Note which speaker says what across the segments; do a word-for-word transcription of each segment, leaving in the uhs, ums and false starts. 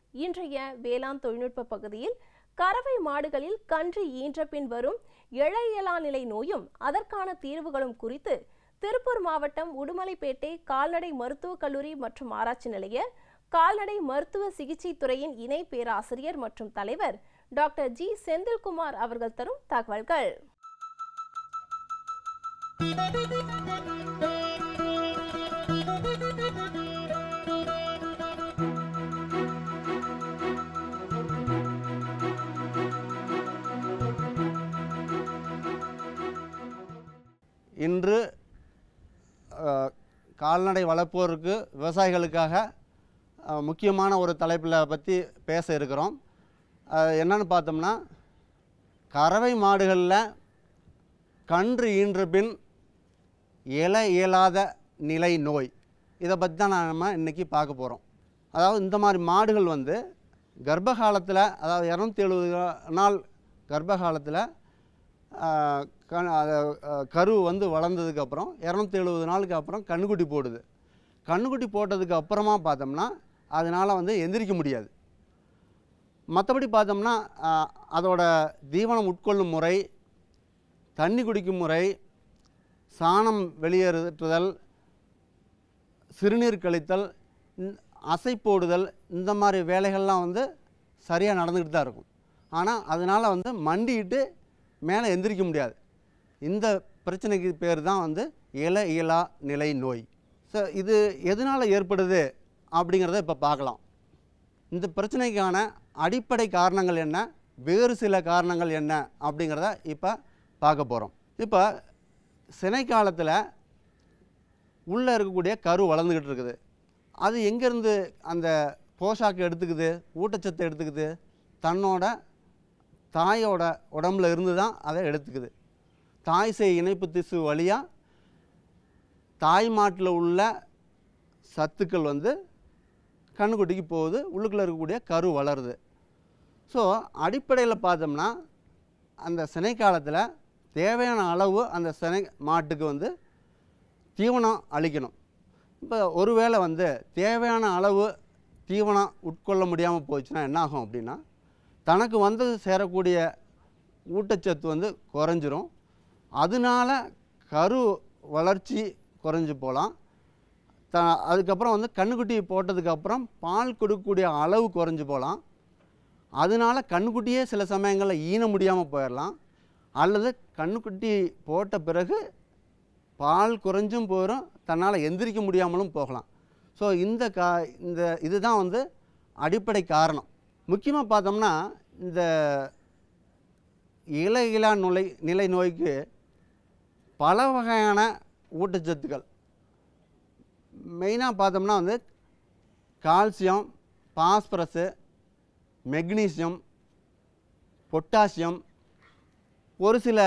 Speaker 1: இன்றைய வேளாண் தொழில்நுட்ப பகுதியில் கறவை மாடுகளில் கன்று ஈன்ற பின் வரும் இழையலா நிலை நோயும் அதற்கான தீர்வுகளும் குறித்து திருப்பூர் மாவட்டம் உடுமலைப்பேட்டை கால்நடை மருத்துவக் கல்லூரி மற்றும் ஆராய்ச்சி நிலைய கால்நடை மருத்துவ சிகிச்சை துறையின் இணை பேராசிரியர் மற்றும் தலைவர் டாக்டர் ஜி செந்தில்குமார் அவர்கள் தரும் தகவல்கள்.
Speaker 2: இன்று கால்நடை வளர்ப்போருக்கு விவசாயிகளுக்காக முக்கியமான ஒரு தலைப்பில் பற்றி பேச இருக்கிறோம். என்னன்னு பார்த்தோம்னா, கறவை மாடுகளில் கன்று ஈன்ற பின் இல இயலாத நிலை நோய், இதை பற்றி தான் நம்ம இன்றைக்கி பார்க்க போகிறோம். அதாவது இந்த மாதிரி மாடுகள் வந்து கர்ப்ப காலத்தில், அதாவது இரநூத்தி எழுபது நாள் கர்ப்ப காலத்தில் கரு வந்து வளர்ந்ததுக்கப்புறம் இரநூத்தி எழுபது நாளுக்கு அப்புறம் கண்ணுக்குட்டி போடுது. கண்ணுக்குட்டி போட்டதுக்கு அப்புறமா பார்த்தோம்னா அதனால் வந்து எந்திரிக்க முடியாது. மற்றபடி பார்த்தோம்னா அதோட தீவனம் உட்கொள்ளும் முறை, தண்ணி குடிக்கும் முறை, சாணம் வெளியேறுதல், சிறுநீர் கழித்தல், அசை போடுதல், இந்த மாதிரி வேலைகள்லாம் வந்து சரியாக நடந்துக்கிட்டு தான் இருக்கும். ஆனால் அதனால் வந்து மண்டிட்டு மேலே எந்திரிக்க முடியாது. இந்த பிரச்சனைக்கு பேர் தான் வந்து இல இயலா நிலை நோய். ஸோ இது எதனால் ஏற்படுது அப்படிங்கிறத இப்போ பார்க்கலாம். இந்த பிரச்சனைக்கான அடிப்படை காரணங்கள் என்ன, வேறு சில காரணங்கள் என்ன அப்படிங்கிறத இப்போ பார்க்க போகிறோம். இப்போ சினை காலத்தில் உள்ளே இருக்கக்கூடிய கரு வளர்ந்துக்கிட்டு இருக்குது. அது எங்கேருந்து அந்த போஷாக்கு எடுத்துக்குது, ஊட்டச்சத்தை எடுத்துக்குது, தன்னோட தாயோட உடம்புல இருந்து தான் அதை எடுத்துக்குது. தாய் சேய் இணைப்பு திசு வழியாக தாய் மாட்டில் உள்ள சத்துக்கள் வந்து கண்ணுக்குட்டிக்கு போகுது, உள்ளுக்குள்ளே இருக்கக்கூடிய கரு வளருது. ஸோ அடிப்படையில் பார்த்தோம்னா அந்த சினை காலத்தில் தேவையான அளவு அந்த சினை மாட்டுக்கு வந்து தீவனம் அளிக்கணும். இப்போ ஒருவேளை வந்து தேவையான அளவு தீவனம் உட்கொள்ள முடியாமல் போச்சுன்னா என்ன ஆகும் அப்படின்னா, தனக்கு வந்து சேரக்கூடிய ஊட்டச்சத்து வந்து குறைஞ்சிரும். அதனால கரு வளர்ச்சி குறைஞ்சி போகலாம். த அதுக்கப்புறம் வந்து கண்ணுக்குட்டி போட்டதுக்கப்புறம் பால் கொடுக்கக்கூடிய அளவு குறைஞ்சி போகலாம். அதனால் கண்ணுக்குட்டியே சில சமயங்களில் ஈன முடியாமல் போயிடலாம். அல்லது கண்ணுக்குட்டி போட்ட பிறகு பால் குறைஞ்சும் போயிடும், தன்னால் எந்திரிக்க முடியாமலும் போகலாம். ஸோ இந்த கா இந்த இதுதான் வந்து அடிப்படை காரணம். முக்கியமாக பார்த்தோம்னா இந்த இல இயலா நிலை நிலை நோய்க்கு பல வகையான ஊட்டச்சத்துக்கள், மெயினாக பார்த்தோம்னா வந்து கால்சியம், பாஸ்பரஸு, மெக்னீசியம், பொட்டாசியம், ஒரு சில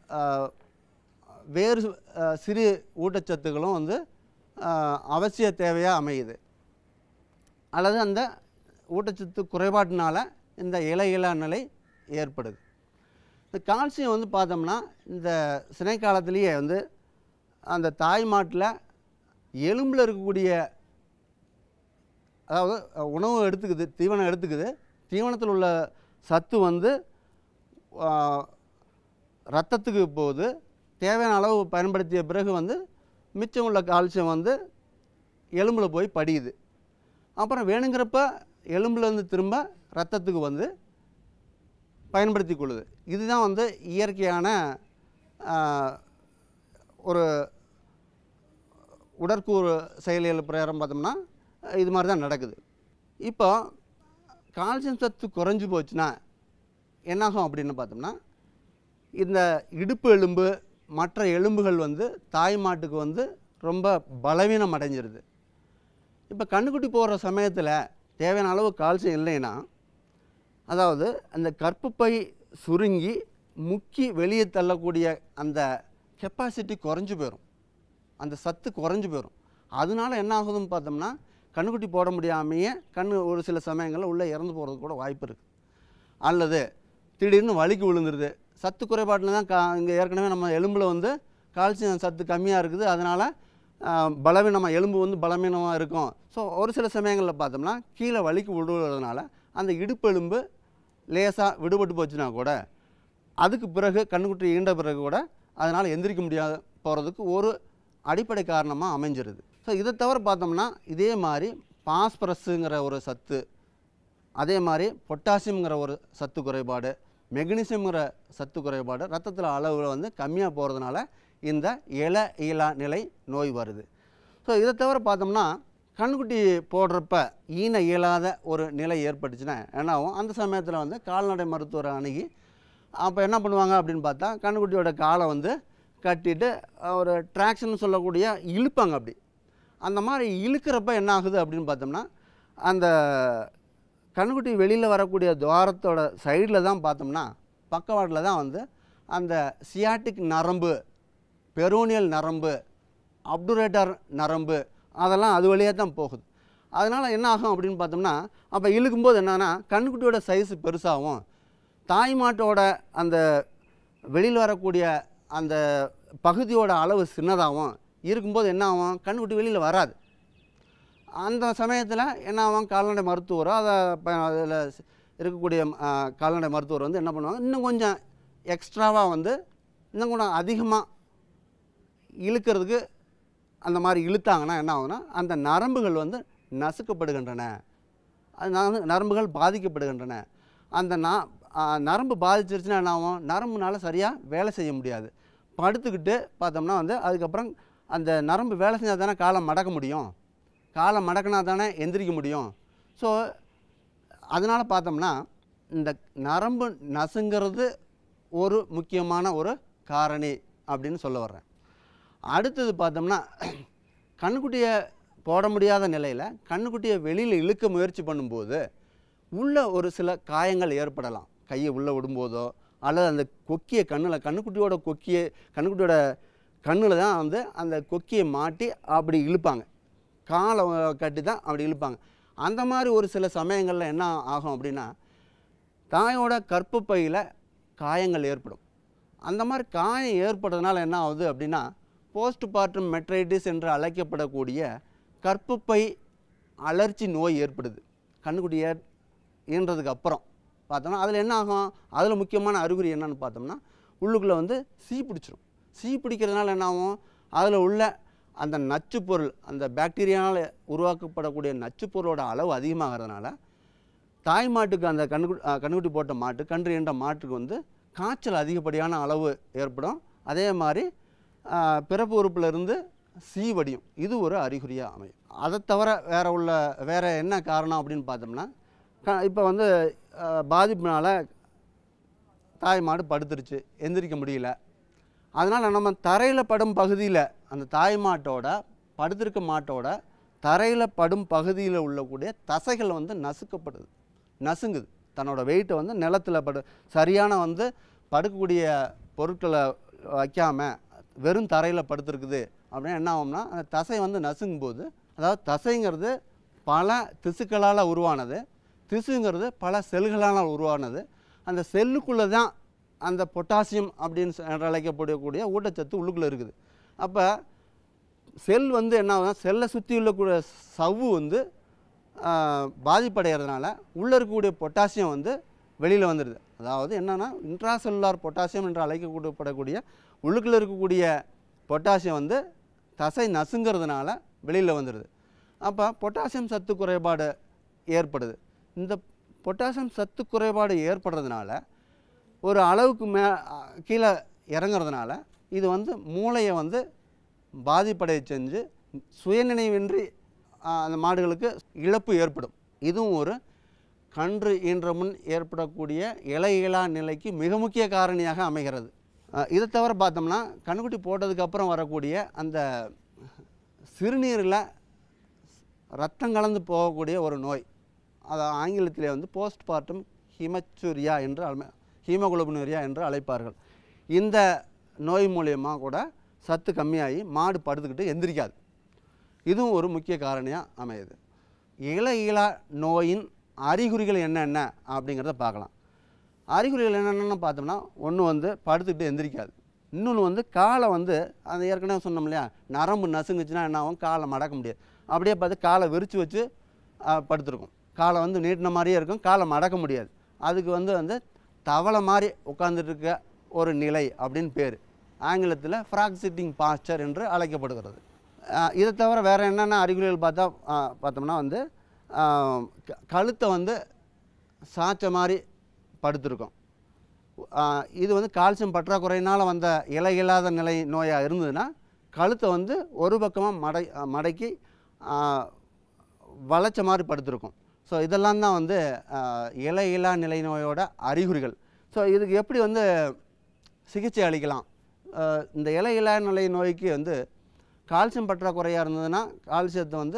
Speaker 2: வேறு சிறு ஊட்டச்சத்துக்களும் வந்து அவசிய தேவையாக அமையுது. அல்லது அந்த ஊட்டச்சத்து குறைபாட்டினால இந்த இல இயலா நிலை ஏற்படுது. இந்த கால்சியம் வந்து பார்த்தோம்னா இந்த சினை காலத்திலேயே வந்து அந்த தாய் மாட்டில் எலும்பில் இருக்கக்கூடிய, அதாவது உணவு எடுத்துக்குது, தீவனம் எடுத்துக்குது, தீவனத்தில் உள்ள சத்து வந்து இரத்தத்துக்கு போகுது. தேவையான அளவு பயன்படுத்திய பிறகு வந்து மிச்சம் உள்ள கால்சியம் வந்து எலும்பில் போய் படியுது. அப்புறம் வேணுங்கிறப்ப எலும்புலேருந்து திரும்ப இரத்தத்துக்கு வந்து பயன்படுத்தி கொள்ளுது. இதுதான் வந்து இயற்கையான ஒரு உடற்கூறு செயலியல் பிரகாரம் பார்த்தோம்னா இது மாதிரி தான் நடக்குது. இப்போ கால்சியம் சத்து குறைஞ்சி போச்சுன்னா என்னாகும் அப்படின்னு பார்த்தோம்னா, இந்த இடுப்பு எலும்பு மற்ற எலும்புகள் வந்து தாய் மாட்டுக்கு வந்து ரொம்ப பலவீனம் அடைஞ்சிருது. இப்போ கண்ணுக்குட்டி போடுற சமயத்தில் தேவையான அளவு கால்சியம் இல்லைன்னா, அதாவது அந்த கற்பப்பை சுருங்கி முக்கி வெளியே தள்ளக்கூடிய அந்த கெப்பாசிட்டி குறைஞ்சி போயிடும், அந்த சத்து குறைஞ்சி போயிடும். அதனால என்ன ஆகுதுன்னு பார்த்தோம்னா, கண்ணுக்குட்டி போட முடியாமையே கண்ணு ஒரு சில சமயங்களில் உள்ளே இறந்து போகிறதுக்கு கூட வாய்ப்பு இருக்குது. அல்லது திடீர்னு வலிக்கு விழுந்துருது, சத்து குறைபாட்டில் தான் கா இங்கே ஏற்கனவே நம்ம எலும்பில் வந்து கால்சியம் சத்து கம்மியாக இருக்குது, அதனால் பலவீனமாக எலும்பு வந்து பலவீனமாக இருக்கும். ஸோ ஒரு சில சமயங்களில் பார்த்தோம்னா கீழே வலிக்கு விடுவதுனால அந்த இடுப்பு எலும்பு லேசாக விடுபட்டு போச்சுன்னா கூட அதுக்கு பிறகு கண்ணுக்குட்டி ஈண்ட பிறகு கூட அதனால் எந்திரிக்க முடியாத போகிறதுக்கு ஒரு அடிப்படை காரணமாக அமைஞ்சிருது. ஸோ இதை தவிர பார்த்தோம்னா இதே மாதிரி பாஸ்பரஸுங்கிற ஒரு சத்து, அதே மாதிரி பொட்டாசியம்ங்கிற ஒரு சத்து குறைபாடு, மெக்னீசியம்ங்கிற சத்து குறைபாடு ரத்தத்தில் அளவில் வந்து கம்மியாக போகிறதுனால இந்த இள ஈலா நிலை நோய் வருது. ஸோ இதை தவிர பார்த்தோம்னா கண்ணுக்குட்டி போடுறப்ப ஈன இயலாத ஒரு நிலை ஏற்பட்டுச்சுன்னா என்னாகும், அந்த சமயத்தில் வந்து கால்நடை மருத்துவரை அணுகி அப்போ என்ன பண்ணுவாங்க அப்படின்னு பார்த்தா கண்ணுக்குட்டியோட காலை வந்து கட்டிட்டு ஒரு ட்ராக்ஷன் சொல்லக்கூடிய இழுப்பாங்க. அப்படி அந்த மாதிரி இழுக்கிறப்ப என்ன ஆகுது அப்படின்னு பார்த்தோம்னா அந்த கண்ணுக்குட்டி வெளியில் வரக்கூடிய துவாரத்தோட சைடில் தான் பார்த்தோம்னா பக்கவாட்டில் தான் வந்து அந்த சியாட்டிக் நரம்பு, பெரோனியல் நரம்பு, அப்டுரேட்டர் நரம்பு அதெல்லாம் அது வழியாக தான் போகுது. அதனால் என்ன ஆகும் அப்படின்னு பார்த்தோம்னா அப்போ இழுக்கும்போது என்னென்னா கண்ணுக்குட்டியோட சைஸு பெருசாகும், தாய் மாட்டோட அந்த வெளியில் வரக்கூடிய அந்த பகுதியோட அளவு சின்னதாகவும் இருக்கும்போது என்ன ஆகும், கண்ணுக்குட்டி வெளியில் வராது. அந்த சமயத்தில் என்ன ஆகும், கால்நடை மருத்துவரோ அதை அதில் இருக்கக்கூடிய கால்நடை மருத்துவர் வந்து என்ன பண்ணுவாங்க, இன்னும் கொஞ்சம் எக்ஸ்ட்ராவாக வந்து இன்னும் கொஞ்சம் அதிகமாக இழுக்கிறதுக்கு அந்த மாதிரி இழுத்தாங்கன்னா என்ன ஆகுனா அந்த நரம்புகள் வந்து நசுக்கப்படுகின்றன, அது நரம்புகள் பாதிக்கப்படுகின்றன. அந்த ந நரம்பு பாதிச்சிருச்சுன்னா என்ன ஆகும், நரம்புனால சரியாக வேலை செய்ய முடியாது. படுத்துக்கிட்டு பார்த்தோம்னா வந்து அதுக்கப்புறம் அந்த நரம்பு வேலை செஞ்சால் தானே காலை மடக்க முடியும், காலை மடக்கினா தானே எந்திரிக்க முடியும். ஸோ அதனால் பார்த்தோம்னா இந்த நரம்பு நசுங்கிறது ஒரு முக்கியமான ஒரு காரணி அப்படின்னு சொல்ல வர்றேன். அடுத்தது பார்த்தோம்னா கண்ணுக்குட்டியை போட முடியாத நிலையில் கண்ணுக்குட்டியை வெளியில் இழுக்க முயற்சி பண்ணும்போது உள்ள ஒரு சில காயங்கள் ஏற்படலாம். கையை உள்ளே விடும்போதோ அல்லது அந்த கொக்கியை கண்ணில் கண்ணுக்குட்டியோட கொக்கியை கண்ணுக்குட்டியோட கண்ணில் தான் வந்து அந்த கொக்கியை மாட்டி அப்படி இழுப்பாங்க, காலை கட்டி தான் அப்படி இழுப்பாங்க. அந்த மாதிரி ஒரு சில சமயங்களில் என்ன ஆகும் அப்படின்னா தாயோட கர்ப்பப்பையில் காயங்கள் ஏற்படும். அந்த மாதிரி காயம் ஏற்படுறதுனால என்ன ஆகுது அப்படின்னா போஸ்ட் பார்ட்டம் மெட்ரைட்டிஸ் என்று அழைக்கப்படக்கூடிய கர்ப்பப்பை அலர்ச்சி நோய் ஏற்படுது. கண்ணுக்குட்டி ஏ ஈன்றதுக்கு அப்புறம் பார்த்தோம்னா அதில் என்ன ஆகும், அதில் முக்கியமான அறிகுறி என்னன்னு பார்த்தோம்னா உள்ளுக்குள்ளே வந்து சீ பிடிச்சிரும். சீ பிடிக்கிறதுனால என்ன ஆகும், அதில் உள்ள அந்த நச்சு பொருள், அந்த பாக்டீரியானால் உருவாக்கப்படக்கூடிய நச்சு பொருளோட அளவு அதிகமாகிறதுனால தாய் மாட்டுக்கு அந்த கண்ணுக்குட்டி கண்ணுக்குட்டி போட்ட மாட்டு கன்று ஈன்ற மாட்டுக்கு வந்து காய்ச்சல் அதிகப்படியான அளவு ஏற்படும். அதே மாதிரி பிறப்பு உறுப்பிலிருந்து சீ வடியும். இது ஒரு அறிகுறியாக அமையும். அதை தவிர வேறு உள்ள வேறு என்ன காரணம் அப்படின்னு பார்த்தோம்னா க இப்போ வந்து பாதிப்புனால தாய் மாடு படுத்துருச்சு, எந்திரிக்க முடியல. அதனால் நம்ம தரையில் படும் பகுதியில் அந்த தாய் மாட்டோட படுத்திருக்க மாட்டோட தரையில் படும் பகுதியில் உள்ளக்கூடிய தசைகள் வந்து நசுக்கப்படுது, நசுங்குது. தன்னோட வெயிட்டை வந்து நிலத்தில் படு சரியான வந்து படுக்கக்கூடிய பொருட்களை வைக்காமல் வெறும் தரையில் படுத்துருக்குது அப்படின்னா என்ன ஆகும்னா அந்த தசை வந்து நசுங்கும்போது, அதாவது தசைங்கிறது பல திசுக்களால் உருவானது, திசுங்கிறது பல செல்களால் உருவானது. அந்த செல்லுக்குள்ளே தான் அந்த பொட்டாசியம் அப்படின்னு அழைக்கப்படக்கூடிய ஊட்டச்சத்து உள்ளுக்குள்ளே இருக்குது. அப்போ செல் வந்து என்ன ஆகுதுன்னா செல்லை சுற்றி உள்ளக்கூடிய சவ்வு வந்து பாதிப்படைகிறதுனால உள்ளே இருக்கக்கூடிய பொட்டாசியம் வந்து வெளியில் வந்துடுது. அதாவது என்னென்னா இன்ட்ராசெல்லுலார் பொட்டாசியம் என்று அழைக்கப்படக்கூடிய உள்ளுக்குள்ளே இருக்கக்கூடிய பொட்டாசியம் வந்து தசை நசுங்கிறதுனால வெளியில் வந்துடுது. அப்போ பொட்டாசியம் சத்து குறைபாடு ஏற்படுது. இந்த பொட்டாசியம் சத்து குறைபாடு ஏற்படுறதுனால ஒரு அளவுக்கு மே கீழே இறங்குறதுனால இது வந்து மூளையை வந்து பாதிப்படைய செஞ்சு சுயநினைவின்றி அந்த மாடுகளுக்கு இழப்பு ஏற்படும். இதுவும் ஒரு கன்று ஈன்ற முன் ஏற்படக்கூடிய இலையிலா நிலைக்கு மிக முக்கிய காரணியாக அமைகிறது. இதை தவிர பார்த்தோம்னா கண்ணுக்குட்டி போட்டதுக்கப்புறம் வரக்கூடிய அந்த சிறுநீரில் ரத்தம் கலந்து போகக்கூடிய ஒரு நோய், அதை ஆங்கிலத்திலே வந்து போஸ்ட் பார்ட்டம் ஹிமச்சூரியா என்று அழை ஹீமோகுளோபினூரியா என்று அழைப்பார்கள். இந்த நோய் மூலியமாக கூட சத்து கம்மியாகி மாடு படுத்துக்கிட்டு எந்திரிக்காது. இதுவும் ஒரு முக்கிய காரணியாக அமையுது. இள ஈலா நோயின் அறிகுறிகள் என்னென்ன அப்படிங்கிறத பார்க்கலாம். அறிகுறிகள் என்னென்னு பார்த்தோம்னா ஒன்று வந்து படுத்துக்கிட்டு எந்திரிக்காது, இன்னொன்று வந்து காலை வந்து அது ஏற்கனவே சொன்னோம் இல்லையா, நரம்பு நசுங்குச்சுன்னா என்ன ஆகும், காலை மடக்க முடியாது. அப்படியே பார்த்து காலை விரித்து வச்சு படுத்துருக்கும். காலை வந்து நீட்டின மாதிரியே இருக்கும், காலை மடக்க முடியாது. அதுக்கு வந்து வந்து தவளை மாதிரி உட்காந்துட்டு இருக்க ஒரு நிலை அப்படின்னு பேர். ஆங்கிலத்தில் ஃப்ராக் சிட்டிங் பாஸ்டர் என்று அழைக்கப்படுகிறது. இதை தவிர வேறு என்னென்ன அறிகுறிகள் பார்த்தா பார்த்தோம்னா வந்து கழுத்தை வந்து சாய்ச்ச மாதிரி படுத்திருக்கும். இது வந்து கால்சியம் பற்றாக்குறையினால் வந்த இலை இல்லாத நிலை நோயாக இருந்ததுன்னா கழுத்தை வந்து ஒரு பக்கமாக மடை மடக்கி வளைச்ச மாதிரி படுத்திருக்கும். ஸோ இதெல்லாம் தான் வந்து இலை இல்லா நிலை நோயோட அறிகுறிகள். ஸோ இதுக்கு எப்படி வந்து சிகிச்சை அளிக்கலாம்? இந்த இலை இல்லா நிலை நோய்க்கு வந்து கால்சியம் பற்றாக்குறையாக இருந்ததுன்னா கால்சியத்தை வந்து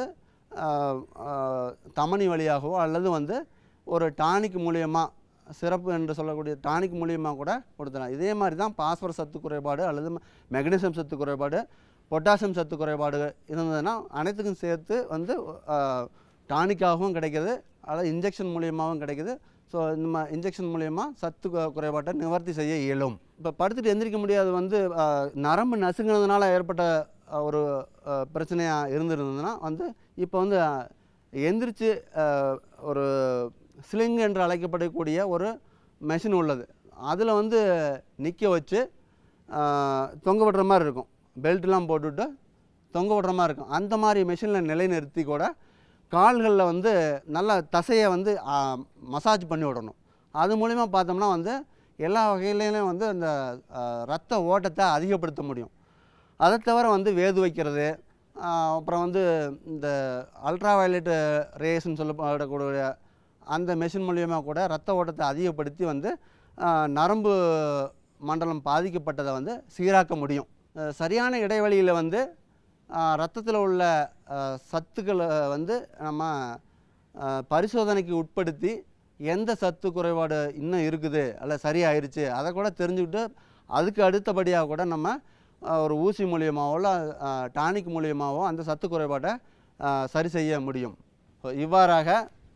Speaker 2: தமனி வழியாகவோ அல்லது வந்து ஒரு டானிக் மூலியமாக, சிறப்பு என்று சொல்லக்கூடிய டானிக் மூலியமாக கூட கொடுத்துடலாம். இதே மாதிரி தான் பாஸ்பரஸ் சத்து குறைபாடு அல்லது மெக்னீசியம் சத்து குறைபாடு, பொட்டாசியம் சத்து குறைபாடு இருந்ததுன்னா அனைத்துக்கும் சேர்த்து வந்து டானிக்காகவும் கிடைக்கிது, அல்லது இன்ஜெக்ஷன் மூலியமாகவும் கிடைக்கிது. ஸோ இந்த மா இன்ஜெக்ஷன் மூலியமாக சத்து குறைபாட்டை நிவர்த்தி செய்ய இயலும். இப்போ படுத்துட்டு எந்திரிக்க முடியாது வந்து நரம்பு நசுங்கினதுனால ஏற்பட்ட ஒரு பிரச்சனையாக இருந்திருந்ததுன்னா வந்து இப்போ வந்து எந்திரிச்சு ஒரு ஸ்லிங் என்று அழைக்கப்படக்கூடிய ஒரு மெஷின் உள்ளது. அதில் வந்து நிற்க வச்சு தொங்க விடுற மாதிரி இருக்கும், பெல்ட்லாம் போட்டுவிட்டு தொங்க விடுற மாதிரி இருக்கும். அந்த மாதிரி மெஷினில் நிலைநிறுத்தி கூட கால்களில் வந்து நல்ல தசையை வந்து மசாஜ் பண்ணி விடணும். அது மூலிமா பார்த்தோம்னா வந்து எல்லா வகையிலையும் வந்து அந்த இரத்த ஓட்டத்தை அதிகப்படுத்த முடியும். அதை தவிர வந்து வேது வைக்கிறது, அப்புறம் வந்து இந்த அல்ட்ரா வயலட் ரேஸ்ன்னு சொல்லப்படக்கூடிய அந்த மெஷின் மூலியமாக கூட ரத்த ஓட்டத்தை அதிகப்படுத்தி வந்து நரம்பு மண்டலம் பாதிக்கப்பட்டதை வந்து சீராக்க முடியும். சரியான இடைவெளியில் வந்து ரத்தத்தில் உள்ள சத்துக்களை வந்து நம்ம பரிசோதனைக்கு உட்படுத்தி எந்த சத்து குறைபாடு இன்னும் இருக்குது அல்ல சரியாயிருச்சு அதை கூட தெரிஞ்சுக்கிட்டு அதுக்கு அடுத்தபடியாக கூட நம்ம ஒரு ஊசி மூலியமாகவோ இல்லை டானிக் மூலியமாகவோ அந்த சத்து குறைபாட்டை சரி செய்ய முடியும். இவ்வாறாக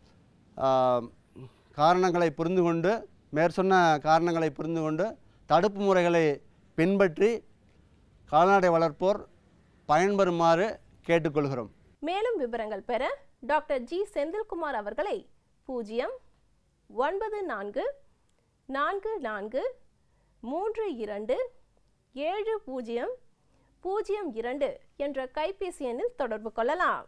Speaker 2: காரணங்களை புரிந்து கொண்டு, மேற்சொன்ன காரணங்களை புரிந்து கொண்டு தடுப்பு முறைகளை பின்பற்றி கால்நடை வளர்ப்போர் பயன்பெறுமாறு கேட்டுக்கொள்கிறோம்.
Speaker 1: மேலும் விவரங்கள் பெற டாக்டர் ஜி செந்தில்குமார் அவர்களை பூஜ்ஜியம் ஒன்பது நான்கு நான்கு நான்கு மூன்று இரண்டு ஏழு பூஜ்ஜியம் பூஜ்ஜியம் இரண்டு என்ற கைபேசி எண்ணில் தொடர்பு கொள்ளலாம்.